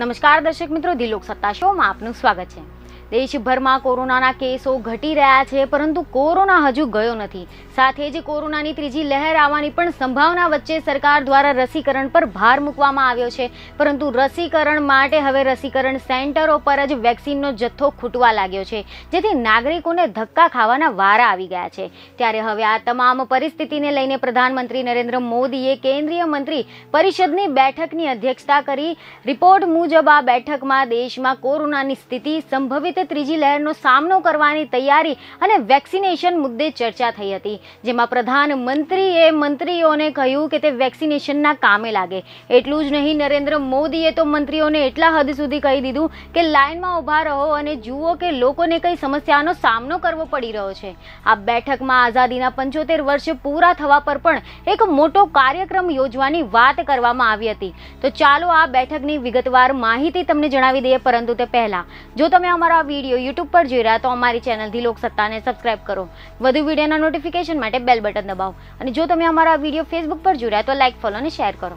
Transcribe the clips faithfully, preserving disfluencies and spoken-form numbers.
નમસ્કાર દર્શક મિત્રો, ધી લોકસત્તા શોમાં આપનું સ્વાગત છે। દેશભરમાં કોરોનાના કેસો ઘટી રહ્યા છે, પરંતુ કોરોના હજુ ગયો નથી। સાથે જ કોરોનાની ત્રીજી લહેર આવવાની પણ સંભાવના વચ્ચે સરકાર દ્વારા રસીકરણ પર ભાર મૂકવામાં આવ્યો છે, પરંતુ રસીકરણ માટે હવે રસીકરણ સેન્ટરો પર જ વેક્સિનનો જથ્થો ખૂટવા લાગ્યો છે, જેથી નાગરિકોને ધક્કા ખાવાના વારા આવી ગયા છે। ત્યારે હવે આ તમામ પરિસ્થિતિને લઈને પ્રધાનમંત્રી નરેન્દ્ર મોદીએ કેન્દ્રીય મંત્રી પરિષદની બેઠકની અધ્યક્ષતા કરી। રિપોર્ટ મુજબ આ બેઠકમાં દેશમાં કોરોનાની સ્થિતિ, સંભવિત ત્રીજી લહેરનો સામનો કરવાની તૈયારી અને વેક્સિનેશન મુદ્દે ચર્ચા થઈ હતી, જેમાં પ્રધાનમંત્રીએ મંત્રીઓને કહ્યું કે તે વેક્સિનેશનના કામે લાગે। એટલું જ નહીં, નરેન્દ્ર મોદીએ તો મંત્રીઓને એટલા હદ સુધી કહી દીધું કે લાઇનમાં ઊભા રહો અને જુઓ કે લોકોને કઈ સમસ્યાનો સામનો કરવો પડી રહ્યો છે। આ બેઠકમાં આઝાદીના પંચોતેર વર્ષ પૂરા થવા પર પણ એક મોટો કાર્યક્રમ યોજવાની વાત કરવામાં આવી હતી। તો ચાલો આ બેઠકની વિગતવાર માહિતી તમને જણાવી દઈએ, પરંતુ તે પહેલા જો તમે અમારા વિડીયો યુટ્યુબ પર જોઈ રહ્યા તો અમારી ચેનલ ધી લોકસત્તાને સબસ્ક્રાઇબ કરો, વધુ વિડીયોના નોટિફિકેશન માટે બેલ બટન દબાવો, અને જો તમે અમારા વિડીયો ફેસબુક પર જોઈ રહ્યા તો લાઇક, ફોલો અને શેર કરો।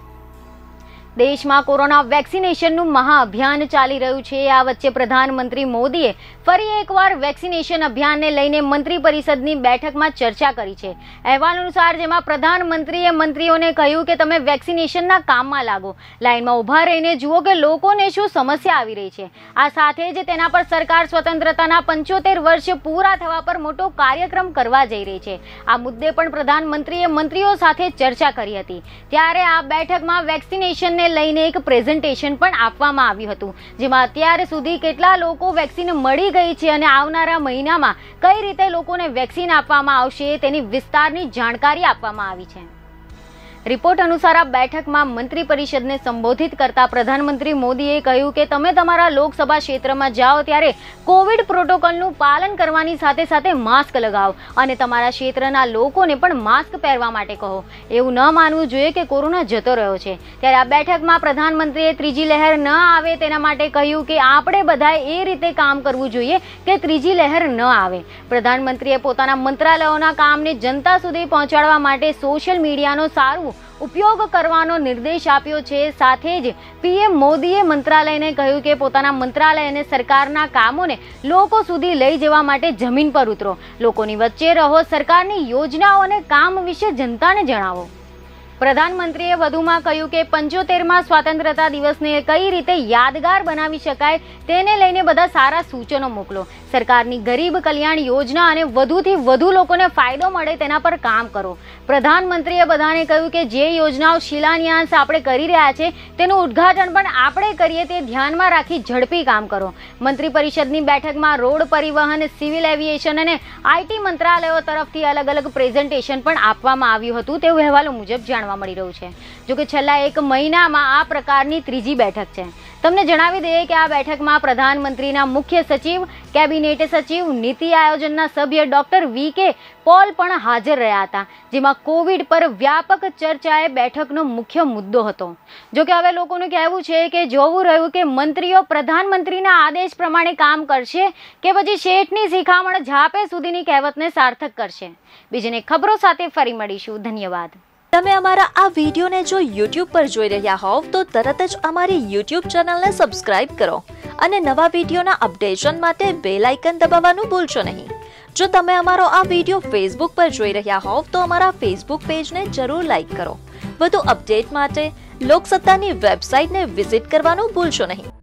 દેશમાં કોરોના વેક્સિનેશનનું મહાઅભિયાન ચાલી રહ્યું છે। આ વચ્ચે પ્રધાનમંત્રી મોદીએ ફરી એકવાર વેક્સિનેશન અભિયાનને લઈને મંત્રી પરિષદની બેઠકમાં ચર્ચા કરી છે। અહેવાલ અનુસાર જેમાં પ્રધાનમંત્રીએ મંત્રીઓને કહ્યું કે તમે વેક્સિનેશનના કામમાં લાગો, લાઇનમાં ઊભા રહીને જુઓ કે લોકોને શું સમસ્યા આવી રહી છે। આ સાથે જ તેના પર સરકાર સ્વતંત્રતાના પંચોતેર વર્ષ પૂરા થવા પર મોટો કાર્યક્રમ કરવા જઈ રહી છે। આ મુદ્દે પણ પ્રધાનમંત્રીએ મંત્રીઓ સાથે ચર્ચા કરી હતી। ત્યારે આ બેઠકમાં વેક્સિનેશનને લઈને એક પ્રેઝન્ટેશન પણ આપવામાં આવ્યું હતું, જેમાં અત્યાર સુધી કેટલા લોકો વેક્સિન મળી ગઈ છે અને આવનારા મહિનામાં કઈ રીતે લોકોને વેક્સિન આપવામાં આવશે તેની વિસ્તારની જાણકારી આપવામાં આવી છે। રિપોર્ટ અનુસાર આ બેઠકમાં મંત્રી પરિષદને સંબોધિત કરતા પ્રધાનમંત્રી મોદીએ કહ્યું કે તમે તમારા લોકસભા ક્ષેત્રમાં જાઓ ત્યારે કોવિડ પ્રોટોકોલનું પાલન કરવાની સાથે સાથે માસ્ક લગાવો અને તમારા ક્ષેત્રના લોકોને પણ માસ્ક પહેરવા માટે કહો। એવું ન માનવું જોઈએ કે કોરોના જતો રહ્યો છે। ત્યારે આ બેઠકમાં પ્રધાનમંત્રીએ ત્રીજી લહેર ન આવે તેના માટે કહ્યું કે આપણે બધાએ એ રીતે કામ કરવું જોઈએ કે ત્રીજી લહેર ન આવે। પ્રધાનમંત્રીએ પોતાના મંત્રાલયોના કામને જનતા સુધી પહોંચાડવા માટે સોશિયલ મીડિયાનો સારું ઉપયોગ કરવાનો નિર્દેશ આપ્યો છે। સાથે જ પીએમ મોદીએ મંત્રાલયને કહ્યું કે પોતાના મંત્રાલય અને સરકારના કામોને લોકો સુધી લઈ જવા માટે જમીન પર ઉતરો, લોકોની વચ્ચે રહો, સરકારની યોજનાઓ અને કામ વિશે જનતાને જણાવો। પ્રધાનમંત્રીએ વધુમાં કહ્યું કે પંચોતેરમાં સ્વતંત્રતા દિવસને કઈ રીતે યાદગાર બનાવી શકાય તેને લઈને બધા સારા સૂચનો મોકલો, સરકારની ગરીબ કલ્યાણ યોજના અને વધુથી વધુ લોકોને ફાયદો મળે તેના પર કામ કરો। પ્રધાનમંત્રીએ બધાને કહ્યું કે જે યોજનાઓ શિલાન્યાસ આપણે કરી રહ્યા છે તેનું ઉદ્ઘાટન પણ આપણે કરીએ તે ધ્યાનમાં રાખી ઝડપી કામ કરો। મંત્રી પરિષદની બેઠકમાં રોડ પરિવહન, સિવિલ એવિએશન અને આઈટી મંત્રાલયો તરફથી અલગ અલગ પ્રેઝન્ટેશન પણ આપવામાં આવ્યું હતું તેવું અહેવાલો મુજબ જાણવા મળી રહ્યું છે। જો કે છેલ્લા એક મહિનામાં આ પ્રકારની ત્રીજી બેઠક છે। તમને જણાવી દઈએ કે આ બેઠકમાં પ્રધાનમંત્રીના મુખ્ય સચિવ, કેબિનેટ સચિવ, નીતિ આયોજનના સભ્ય ડોક્ટર વી કે પોલ પણ હાજર રહ્યા હતા, જેમાં કોવિડ પર વ્યાપક ચર્ચાએ બેઠકનો મુખ્ય મુદ્દો હતો। જો કે હવે લોકોનું કહેવું છે કે જોવું રહ્યું કે મંત્રીઓ પ્રધાનમંત્રીના આદેશ પ્રમાણે કામ કરશે કે પછી શેઠની શિખામણ ઝાપે સુધીની કહેવતને સાર્થક કરશે। બીજીને ખબરો સાથે ફરી મળીશું। ધન્યવાદ। તમે અમારા આ વિડીયોને જો યુટ્યુબ પર જોઈ રહ્યા હોવ તો તરત જ અમારી યુટ્યુબ ચેનલને સબસ્ક્રાઇબ કરો અને નવા વિડીયોના અપડેશન માટે બેલ આઇકન દબાવવાનું ભૂલશો નહીં। જો તમે અમારો આ વિડીયો ફેસબુક પર જોઈ રહ્યા હોવ તો અમારા ફેસબુક પેજને જરૂર લાઇક કરો। વધુ અપડેટ માટે લોકસત્તાની વેબસાઇટને વિઝિટ કરવાનું ભૂલશો નહીં।